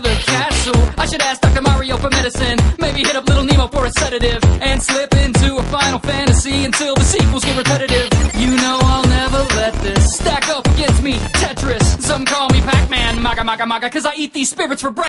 the castle. I should ask Dr. Mario for medicine. Maybe hit up Little Nemo for a sedative, and slip into a Final Fantasy until the sequels get repetitive. You know I'll never let this stack up against me, Tetris. Some call me Pac-Man, maga maga maga, cause I eat these spirits for breakfast.